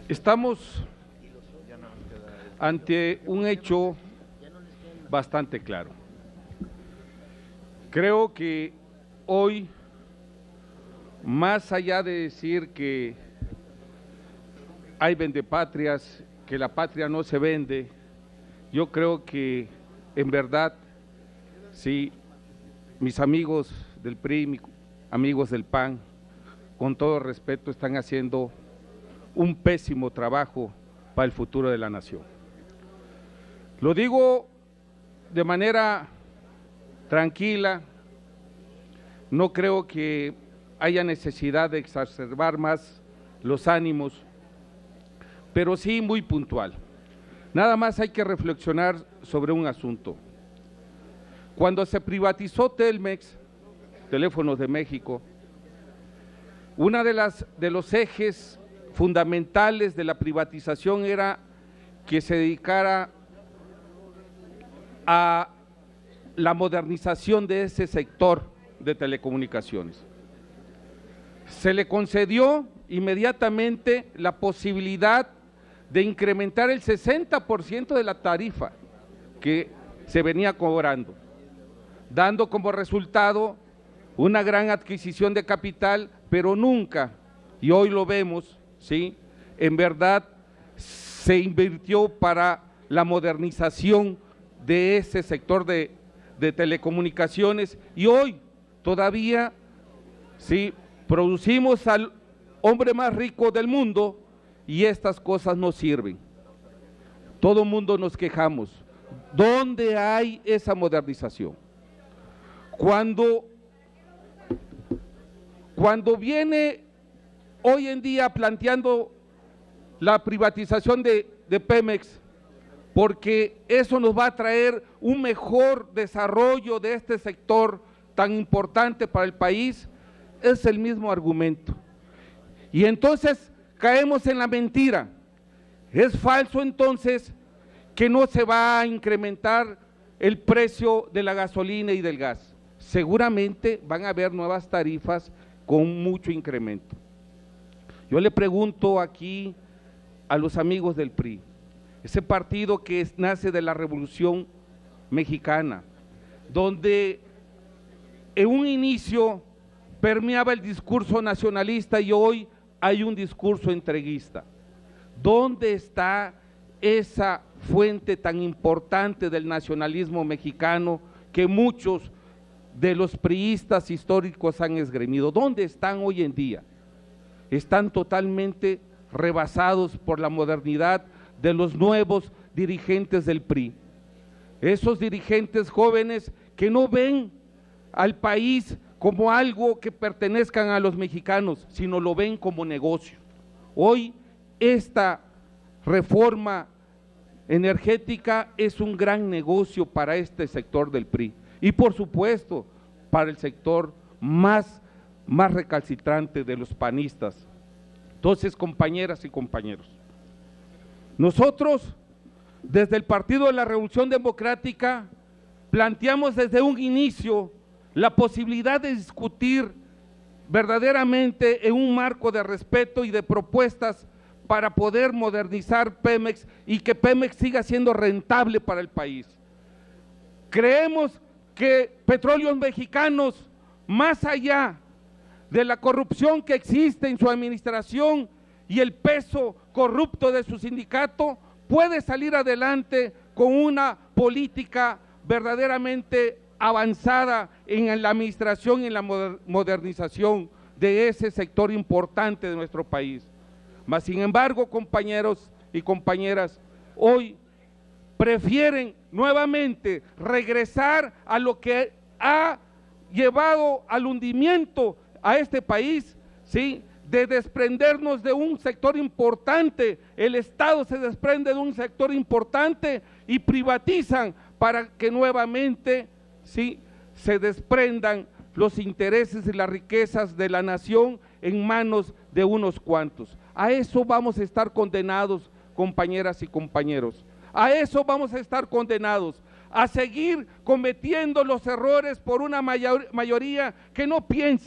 Estamos ante un hecho bastante claro. Creo que hoy, más allá de decir que hay vendepatrias, que la patria no se vende, yo creo que en verdad, sí, mis amigos del PRI, mis amigos del PAN, con todo respeto, están haciendo un pésimo trabajo para el futuro de la nación. Lo digo de manera tranquila, no creo que haya necesidad de exacerbar más los ánimos, pero sí muy puntual. Nada más hay que reflexionar sobre un asunto. Cuando se privatizó Telmex, Teléfonos de México, una de los ejes fundamentales de la privatización era que se dedicara a la modernización de ese sector de telecomunicaciones. Se le concedió inmediatamente la posibilidad de incrementar el 60% de la tarifa que se venía cobrando, dando como resultado una gran adquisición de capital, pero nunca, y hoy lo vemos, ¿sí?, en verdad se invirtió para la modernización de ese sector de telecomunicaciones, y hoy todavía, sí, producimos al hombre más rico del mundo y estas cosas no sirven. Todo el mundo nos quejamos. ¿Dónde hay esa modernización? Cuando viene hoy en día planteando la privatización de Pemex, porque eso nos va a traer un mejor desarrollo de este sector tan importante para el país, es el mismo argumento. Y entonces caemos en la mentira. Es falso entonces que no se va a incrementar el precio de la gasolina y del gas. Seguramente van a haber nuevas tarifas con mucho incremento. Yo le pregunto aquí a los amigos del PRI, ese partido que nace de la Revolución Mexicana, donde en un inicio permeaba el discurso nacionalista y hoy hay un discurso entreguista. ¿Dónde está esa fuente tan importante del nacionalismo mexicano que muchos de los priistas históricos han esgrimido? ¿Dónde están hoy en día? Están totalmente rebasados por la modernidad de los nuevos dirigentes del PRI. Esos dirigentes jóvenes que no ven al país como algo que pertenezcan a los mexicanos, sino lo ven como negocio. Hoy esta reforma energética es un gran negocio para este sector del PRI y por supuesto para el sector más recalcitrante de los panistas. Entonces, compañeras y compañeros, nosotros desde el Partido de la Revolución Democrática planteamos desde un inicio la posibilidad de discutir verdaderamente en un marco de respeto y de propuestas para poder modernizar Pemex y que Pemex siga siendo rentable para el país. Creemos que Petróleos Mexicanos, más allá de la corrupción que existe en su administración y el peso corrupto de su sindicato, puede salir adelante con una política verdaderamente avanzada en la administración y en la modernización de ese sector importante de nuestro país. Mas, sin embargo, compañeros y compañeras, hoy prefieren nuevamente regresar a lo que ha llevado al hundimiento a este país, ¿sí?, de desprendernos de un sector importante. El Estado se desprende de un sector importante y privatizan para que nuevamente, ¿sí?, se desprendan los intereses y las riquezas de la nación en manos de unos cuantos. A eso vamos a estar condenados, compañeras y compañeros. A eso vamos a estar condenados, a seguir cometiendo los errores por una mayoría que no piensa,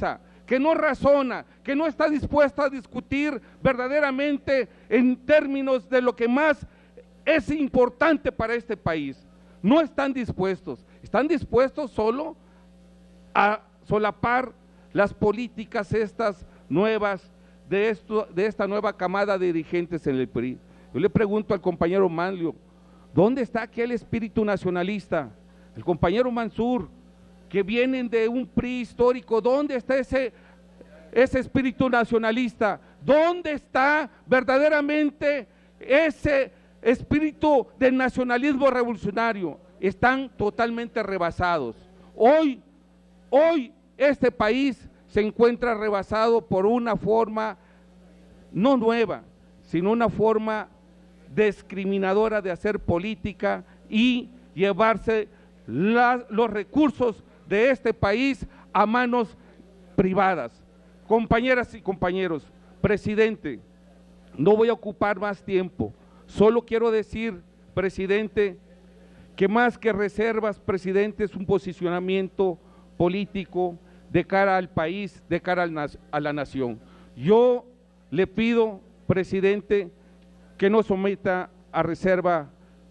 que no razona, que no está dispuesta a discutir verdaderamente en términos de lo que más es importante para este país. No están dispuestos solo a solapar las políticas estas nuevas de esta nueva camada de dirigentes en el PRI. Yo le pregunto al compañero Manlio, ¿dónde está aquel espíritu nacionalista? El compañero Mansur, que vienen de un PRI histórico, ¿dónde está ese espíritu nacionalista? ¿Dónde está verdaderamente ese espíritu del nacionalismo revolucionario? Están totalmente rebasados. Hoy este país se encuentra rebasado por una forma no nueva, sino una forma discriminadora de hacer política y llevarse los recursos de este país a manos privadas. Compañeras y compañeros, presidente, no voy a ocupar más tiempo, solo quiero decir, presidente, que más que reservas, presidente, es un posicionamiento político de cara al país, de cara a la nación. Yo le pido, presidente, que no someta a reserva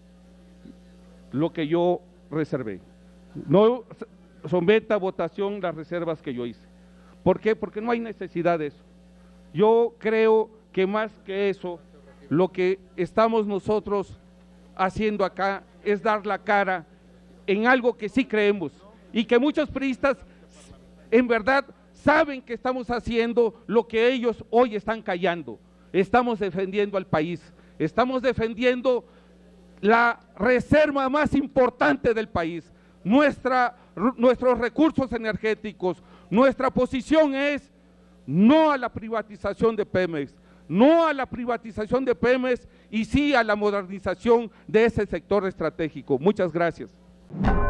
lo que yo reservé. No someta a votación las reservas que yo hice. ¿Por qué? Porque no hay necesidad de eso. Yo creo que más que eso, lo que estamos nosotros haciendo acá es dar la cara en algo que sí creemos y que muchos priistas en verdad saben que estamos haciendo lo que ellos hoy están callando. Estamos defendiendo al país, estamos defendiendo la reserva más importante del país, nuestros recursos energéticos. Nuestra posición es no a la privatización de Pemex, no a la privatización de Pemex y sí a la modernización de ese sector estratégico. Muchas gracias.